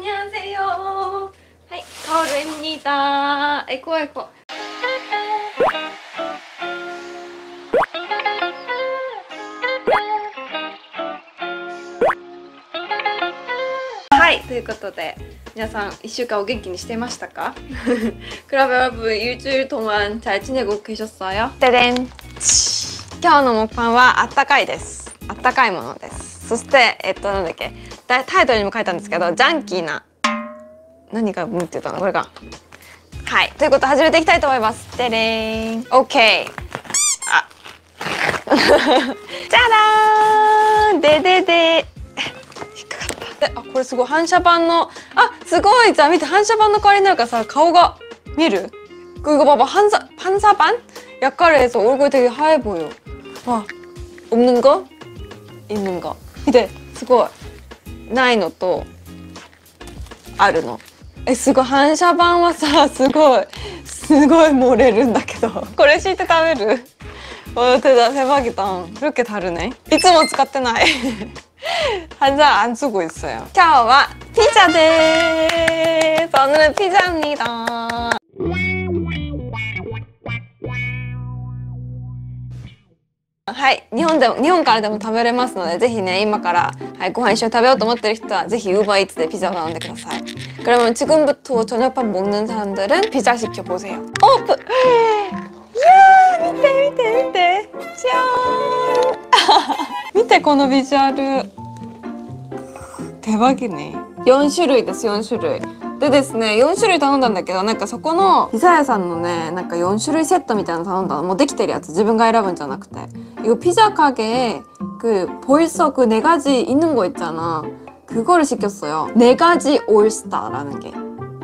안녕하세요. 하이, 가오루입니다. 아이고, 아이고.はい、ということで皆さん1週間お元気にしていましたか? 그럼 여러분 일주일 동안 잘 지내고 계셨어요? 떼덴! 今日の먹방はあったかいです。あったかいものです。そしてなんだっけ、タイトルにも書いたんですけど、ジャンキーな何がって言ったのこれが。はい、ということで始めていきたいと思います。떼랭! OK! あじゃらーんででで引っかかった。あ、これすごい反射板の、すごい。じゃあ見て、反射板の代わりになんかさ、顔が見える? 그거 봐봐. 반사반? 약간 해서 얼굴이 되게 하얘 보여. 와, 없는 거? 있는 거. 근데, すごい. ないのとあるの. すごい反射板はさ、すごい漏れるんだけど。これ敷いて食べる? 대박이다. 그렇게 다르네. いつも使ってない. 한잔 안 쓰고 있어요. 今日はピザです. 오늘은 피자입니다. はい、日本からでも食べれますので、ぜひね、今から、ご飯一緒に食べようと思ってる人はぜひ우버이츠でピザを頼んでください。그러면 지금부터 저녁밥 먹는 사람들은 피자 시켜보세요. 오픈! 이야,見て。짠! 見てこのビジュアル。대박이네. 4種類です、4種類。でですね、4種類頼んだんだけど、なんかそこのピザ屋さんのね、なんか4種類セットみたいなの頼んだの。もうできてるやつ、自分が選ぶんじゃなくて。이거 피자 가게에 벌써 그 4가지 있는 거 있잖아. 그거를 시켰어요. 4가지 올스타라는 게.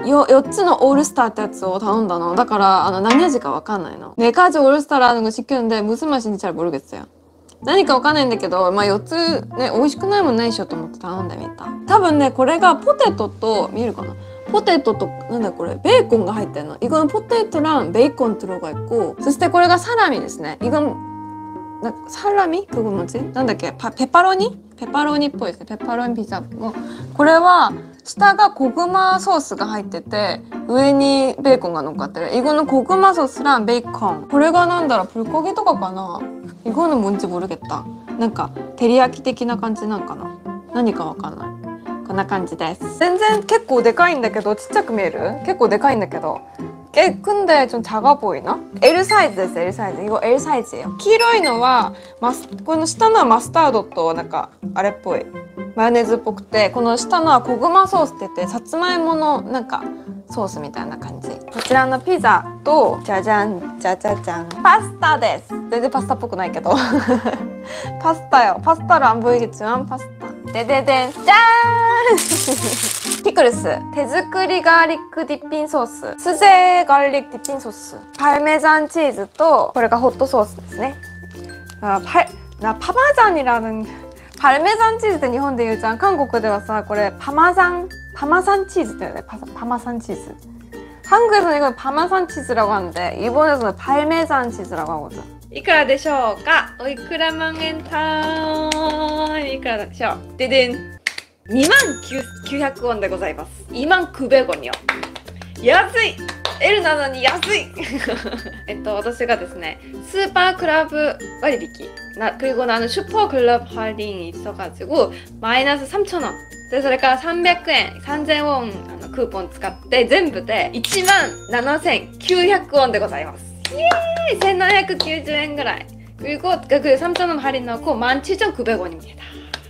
4つのオールスターってやつを頼んだの。だから何味かわかんないの。 4가지 올스타라는 거 시켰는데 무슨 맛인지 잘 모르겠어요. 何かわかんないんだけど、まあ4つね、美味しくないもんないでしょと思って頼んでみた。多分ね、これがポテトと、見えるかな、ポテトと、なんだこれ、ベーコンが入ってるの。이건 포테토랑 베이컨 들어가 있고、そしてこれがサラミですね。이건サラミ？그거 뭐지？なんだっけ、ペパロニっぽいですね。ペパロニピザの。これは下が고구마ソースが入ってて、上にベーコンが乗っかってる。이거는 고구마ソース랑ベーコン。これがなんだろう、불고기とかかな。이거는 뭔지 모르겠다。なんか照り焼き的な感じなんかな。何かわかんない。こんな感じです。全然結構でかいんだけど、ちっちゃく見える？結構でかいんだけど。근데 좀 작아 보이나? L 사이즈です. Lサイズ. 이거 Lサイズ예요. 黄色いのはこの下のはマスタードとなんかあれっぽいマヨネーズっぽくて、この下のはコグマソースって言ってさつまいものなんかソースみたいな感じ。こちらのピザとじゃじゃんじゃじゃじゃんパスタです。全然パスタっぽくないけどパスタよ。パスタ로 안 보이겠지만パスタ。でででんじゃーんピクルス、手作りガーリックディッピンソース、スゼガーリックディッピンソース、パルメザンチーズと、これがホットソースですね。파마산이라는 파르메산チーズって日本で言うじゃん。韓国ではさ、これ파마산チーズって言うね。파마산チーズ。한국에서는 이건 파마산 치즈라고 하는데 일본에서는 파르메산 치즈라고 하거든. いくらでしょうか? おいくら万円タイム。いくらでしょう? ででん。29,900ウォンでございます。29,900ウォンよ。安い。L なのに安い。私がですね、スーパークラブ割引그리고 나는 슈퍼 클럽 할인이 있어가지고 마이너스 3,000원。でそれから300円、3000ウォンクーポン使って全部で17,900ウォンでございます。イエーイ !1,790円ぐらい。그리고 그 3,000원 할인 넣고 17,900원입니다.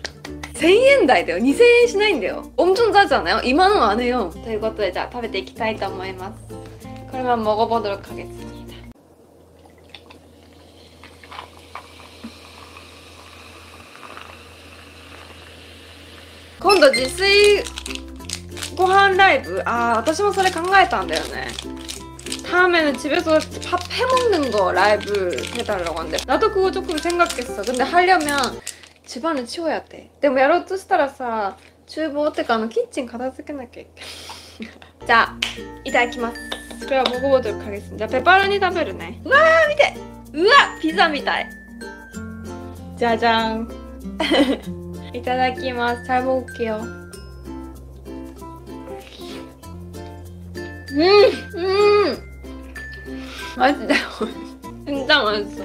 1000円台だよ。2000円しないんだよ。엄청 싸지 않아요? 2만 원 안 해요. ということでじゃあ食べていきたいと思います。그러면 먹어보도록 하겠습니다.今度自炊ご飯ライブ? 私もそれ考えたんだよね. 다음에는 집에서 밥 해먹는 거 라이브 해달라고 하는데 나도 그거 조금 생각했어. 근데 하려면 집안을 치워야 돼. でもやろうとしたらさ、厨房ってかキッチン片付けなきゃいけないじゃあ、いただきます。それは먹어보도록 하겠습니다. 페퍼로니食べるね。うわー見て、うわピザみたい。じゃじゃんいただきます。잘 먹을게요。 맛있어요. 진짜 맛있어.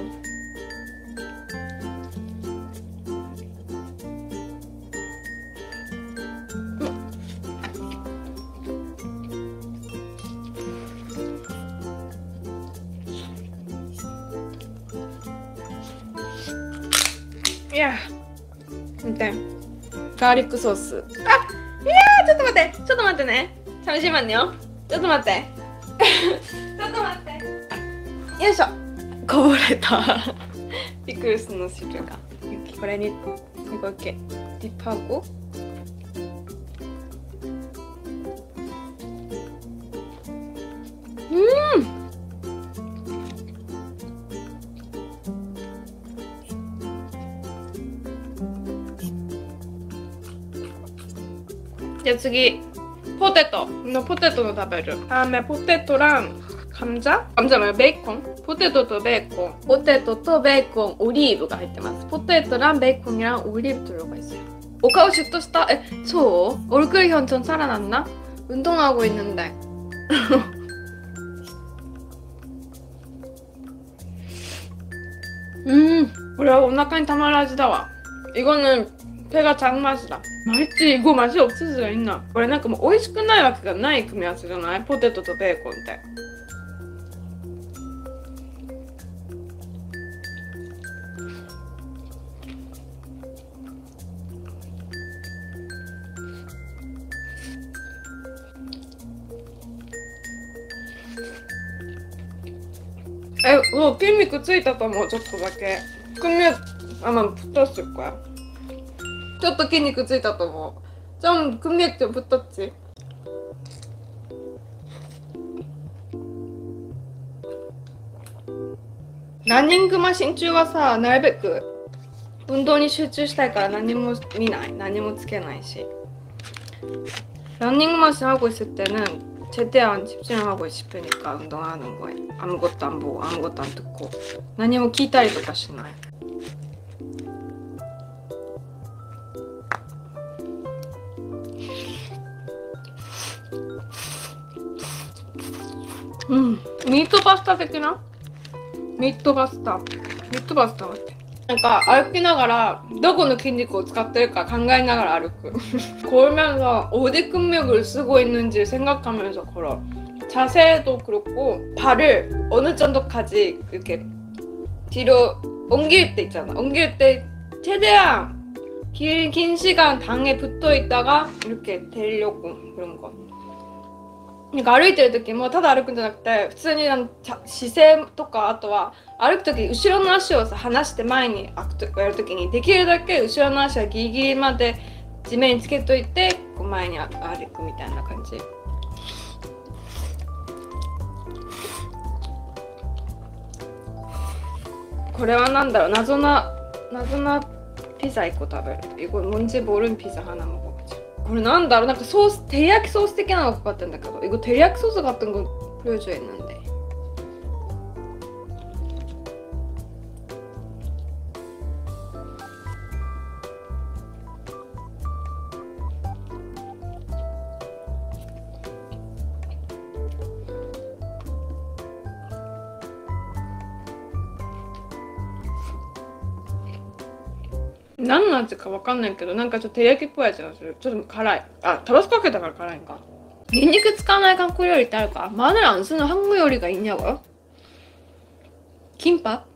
いや、見て。ガーリックソース。あ、いやー、ちょっと待って、ちょっと待ってね。잠시만요。ちょっと待って。ちょっと待って。よいしょ。こぼれた。ピクルスの汁が。これに이거 이렇게 딥하고。じゃあ次ポテトの食べる。ポテト랑 감자 말고 베이컨. 포테토とベーコン. 포테토とベーコン, 오리브가 入ってます. 포테토랑 베이컨이랑 오리브 들어가 있어요. 오카오 슛도した? 저 얼굴 현 좀 살아났나? 운동하고 있는데.これはお腹にたまる味だわ. 이거는 배가 장맛이다. 맛있지? 이거 맛이 없을 수가 있나? これなんかもう美味しくないわけがない組み合わせじゃない? ポテトとベーコンって。もう筋肉ついたと思う。ちょっとだけ근육아마 붙었을 거야. ちょっと筋肉ついたと思う。좀 근육 좀 붙었지. 러닝 마신中はさ、なるべく運動に集中したいから何も見ない。何もつけないし。러닝 마신 하고 있을 때는 최대한 집중을 하고 싶으니까 운동하는 거에 아무것도 안 보고 아무것도 안 듣고何も聞いたりとかしない. 미트 파스타 的な?ミートパスタ待って。なんか歩きながらどこの筋肉を使ってるか考えながら歩く. 걸으면서 어디 근육을 쓰고 있는지 생각하면서 걸어. 자세도 그렇고 발을 어느 정도까지 이렇게 뒤로 옮길 때 있잖아. 옮길 때 최대한 긴 시간 당에 붙어 있다가 이렇게 대려고 그런 거. 그러니까 歩いてる時もただ歩くんじゃなくて普通に姿勢とかあとは歩く時後ろの足をさ離して前にやる時にできるだけ後ろの足はギリギリまで地面につけといてこう前に歩くみたいな感じ. これはなんだろう謎なピザ1個食べる. 이거 뭔지 모르는 피자 하나 먹어보자. これなんだろうなんかソース照り焼きソース的なのがかかってるんだけど 이거 teriyaki 소스 같은 거 보여줘 있는데.何の味かわかんないけどなんかちょっと照り焼きっぽい味がする。ちょっと辛い。あ、タバスコかけたから辛いんか。ニンニク使わない韓国料理ってあるか? 마늘 안 쓰는 한국 요리가 있냐고요? 김밥?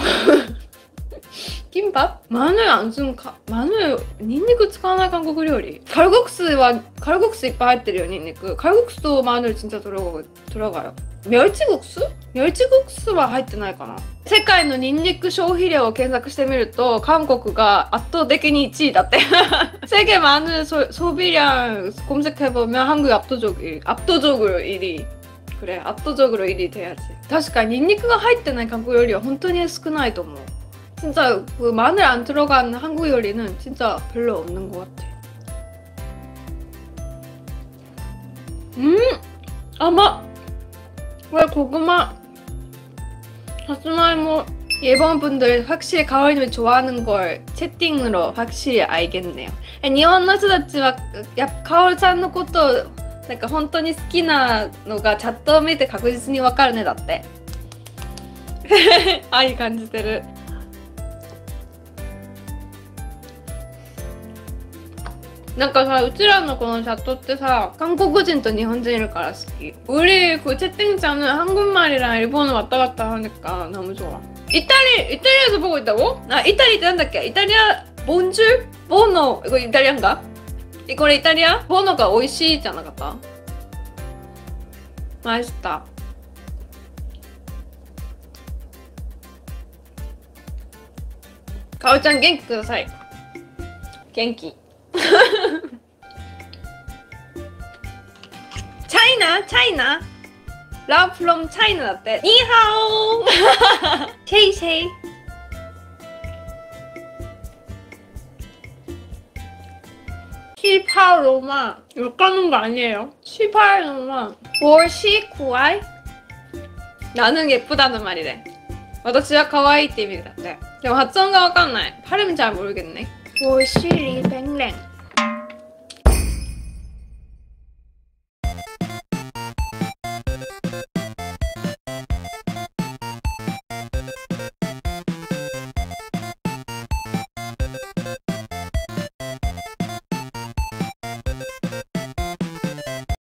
김밥? 마늘 안 쓰는 마늘 닌니크 使わない韓国料理. 칼국수いっぱい入ってるよ 닌니크. 칼국수도 마늘 진짜 들어가요. 멸치국수? 멸치국수は入ってないかな. 世界のニンニク消費量を検索してみると韓国が圧倒的に1位だって. 세계 마늘 소비량 검색해보면 한국이 압도적으로 1위. 그래, 압도적으로 1위 돼야지. 確かにニンニクが入ってない韓国料理は本当に少ないと思う. 진짜 그 마늘 안 들어간 한국 요리는 진짜 별로 없는 것 같아. 아마 왜 고구마, 사츠마이모 일본분들 확실히 가오리님이 좋아하는 걸 채팅으로 확실히 알겠네요. 일본の人たちは가오리さんのことなんか本当に好きなのがチャットを見て確実にわかるねだって愛感じてる。なんかさ、うちらのこのチャットってさ、韓国人と日本人いるから好き. 우리 그 채팅창은 한국말이랑 일본어 왔다 갔다 하니까 너무 좋아. 이탈리아에서 보고 있다고? 아, 이탈리아ってなんだっけ? 이탈리아 본줄? 보노. 이거 이탈리아인가? 이거 이탈리아? 보노가 美味しいじゃなかった? 맛있다. 가오짱 genki ください. genki. China. Love from China だって。にーはおシェイシェイ。18로마 욕 가는 거 아니에요. 18로마 49알 나는 예쁘다는 말이래. 私は可愛いって意味だって。でも発音がわかんない。발음은 잘 모르겠네. 5200랭